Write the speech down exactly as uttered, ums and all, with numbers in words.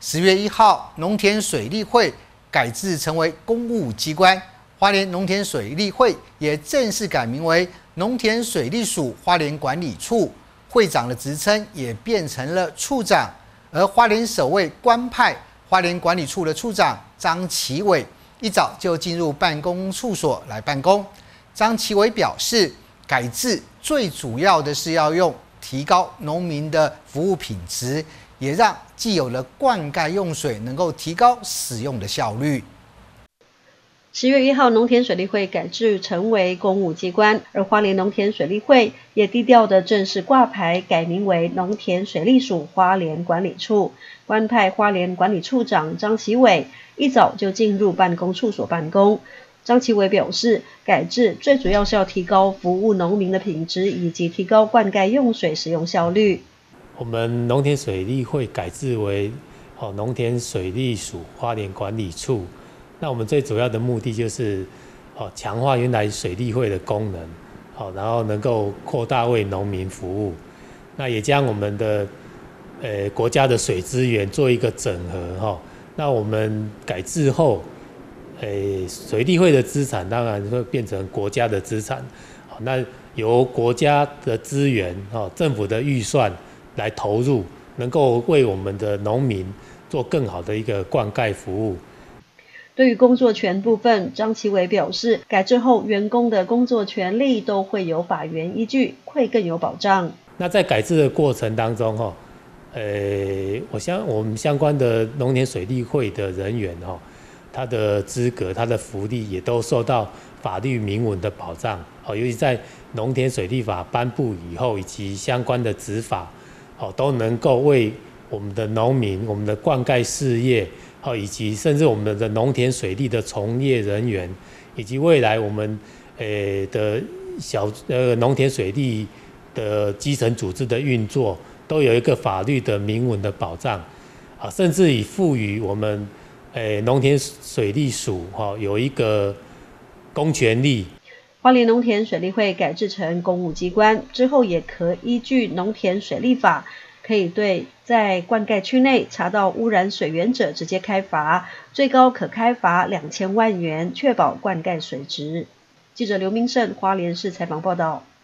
十月一号，农田水利会改制成为公务机关，花莲农田水利会也正式改名为农田水利署花莲管理处，会长的职称也变成了处长。而花莲首位官派花莲管理处的处长张其伟，一早就进入办公处所来办公。张其伟表示，改制最主要的是要用提高农民的服务品质，也让既有的灌溉用水能够提高使用的效率。 十月一号，农田水利会改制成为公务机关，而花莲农田水利会也低调的正式挂牌，改名为农田水利署花莲管理处。官派花莲管理处长张其伟一早就进入办公处所办公。张其伟表示，改制最主要是要提高服务农民的品质，以及提高灌溉用水使用效率。 我们农田水利会改制为哦农田水利署花莲管理处。那我们最主要的目的就是哦强化原来水利会的功能，好，然后能够扩大为农民服务。那也将我们的呃国家的水资源做一个整合哈。那我们改制后，呃水利会的资产当然会变成国家的资产。好，那由国家的资源哈，政府的预算来投入，能够为我们的农民做更好的一个灌溉服务。 对于工作权部分，张其伟表示，改制后员工的工作权利都会有法源依据，会更有保障。 那在改制的过程当中，哈，呃，我相我们相关的农田水利会的人员，哈，他的资格、他的福利也都受到法律明文的保障。哦，尤其在农田水利法颁布以后，以及相关的执法，哦，都能够为我们的农民、我们的灌溉事业。好，以及甚至我们的农田水利的从业人员，以及未来我们呃的小呃农田水利的基层组织的运作，都有一个法律的明文的保障啊，甚至以赋予我们呃农田水利署哈有一个公权力。 花莲农田水利会改制成公务机关之后，也可依据农田水利法，可以对在灌溉区内查到污染水源者直接开罚，最高可开罚两千万元，确保灌溉水质。记者刘明胜花莲市采访报道。